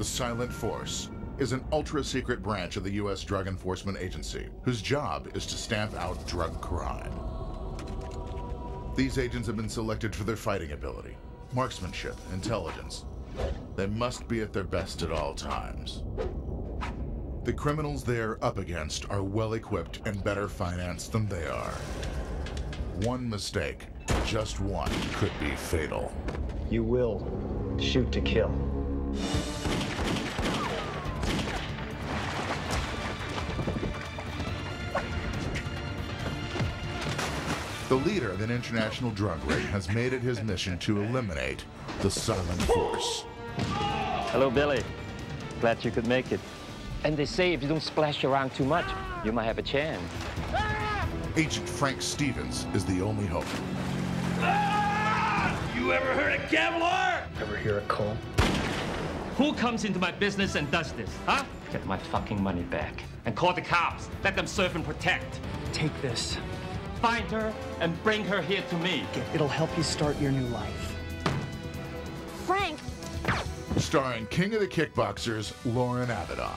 The Silent Force is an ultra-secret branch of the U.S. Drug Enforcement Agency whose job is to stamp out drug crime. These agents have been selected for their fighting ability, marksmanship, intelligence. They must be at their best at all times. The criminals they're up against are well-equipped and better financed than they are. One mistake, just one, could be fatal. You will shoot to kill. The leader of an international drug ring has made it his mission to eliminate the Silent Force. Hello, Billy. Glad you could make it. And they say if you don't splash around too much, you might have a chance. Agent Frank Stevens is the only hope. You ever heard of Kevlar? Ever hear a call? Who comes into my business and does this, huh? Get my fucking money back. And call the cops. Let them serve and protect. Take this. Find her and bring her here to me. It'll help you start your new life. Frank! Starring King of the Kickboxers, Loren Avedon.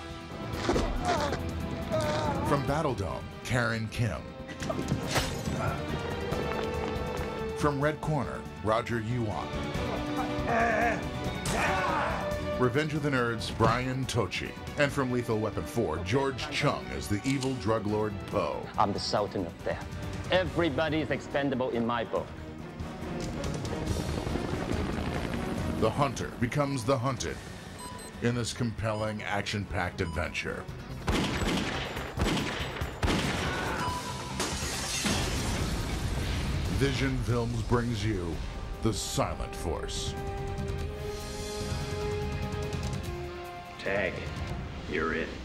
From Battle Dome, Karen Kim. From Red Corner, Roger Yuan. Revenge of the Nerds, Brian Tochi. And from Lethal Weapon 4, George Cheung as the evil drug lord Poe. I'm the Sultan of Death. Everybody is expendable in my book. The hunter becomes the hunted in this compelling, action-packed adventure. Vision Films brings you The Silent Force. Tag, you're it.